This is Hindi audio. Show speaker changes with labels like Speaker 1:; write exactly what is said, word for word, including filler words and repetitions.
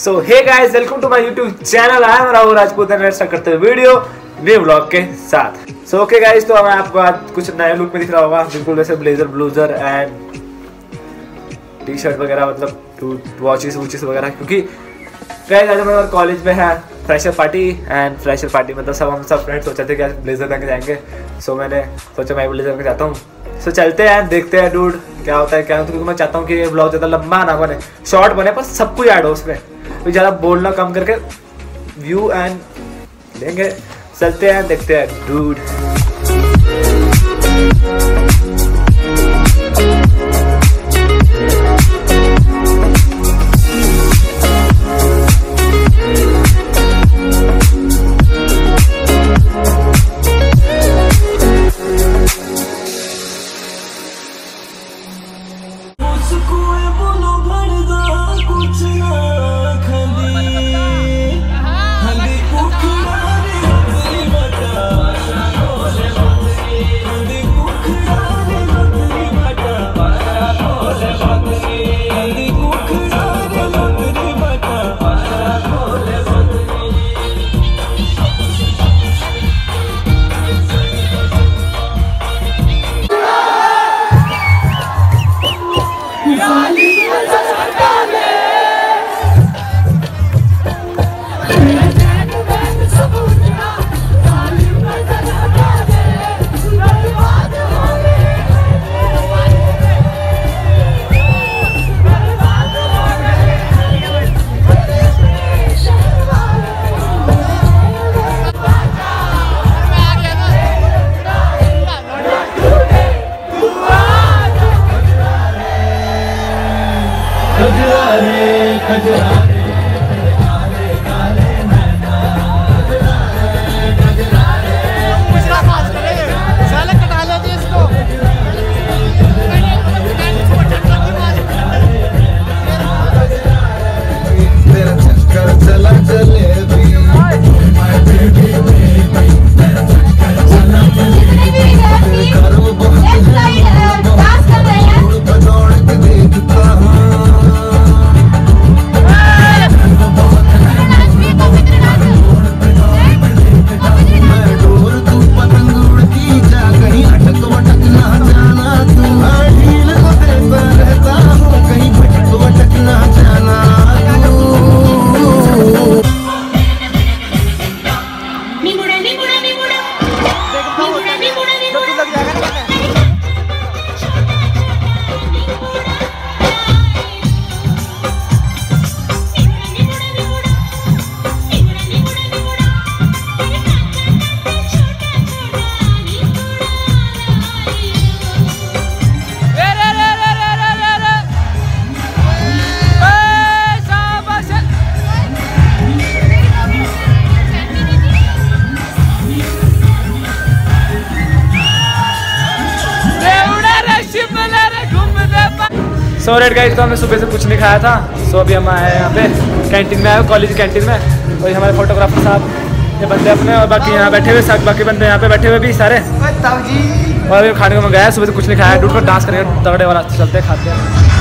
Speaker 1: So hey guys, welcome to my YouTube channel. I am Rahul Rajput and start करते हैं वीडियो न्यू व्लॉग के साथ। सो ओके गाइस, तो मैं आपको आज कुछ नए लुक में दिख रहा होगा, बिल्कुल वैसे ब्लेजर ब्लूजर एंड टी शर्ट वगैरह, मतलब वॉचेस वॉचेस वगैरह, क्योंकि गाइस आज हमारे कॉलेज में है fresher party and fresher party मतलब सब हम सब फ्रेंड्स सोचे थे कि आज ब्लेजर पहन के जाएंगे। सो मैंने सोचा मैं ब्लेजर पहन के जाता हूँ। सो चलते हैं, देखते हैं डूड क्या होता है क्या होता है, क्योंकि मैं चाहता हूँ कि ये ब्लॉग ज़्यादा लंबा ना बने, शॉर्ट बने, पर सब कुछ ऐड हो उसमें, तो ज़्यादा बोलना कम करके व्यू एंड लेंगे। चलते हैं, देखते हैं डूड। सो रेड गाइस, तो हमने सुबह से कुछ नहीं खाया था। सो अभी हम आए यहाँ पे कैंटीन में, आए कॉलेज कैंटीन में, और हमारे फोटोग्राफर साहब ये बंदे अपने, और बाकी यहाँ बैठे हुए सब बाकी बंदे यहाँ पे बैठे हुए भी सारे। और अभी खाने को मंगाया, सुबह से कुछ नहीं खाया, डूड पर डांस करेंगे तगड़े वाला। चलते खाते हैं।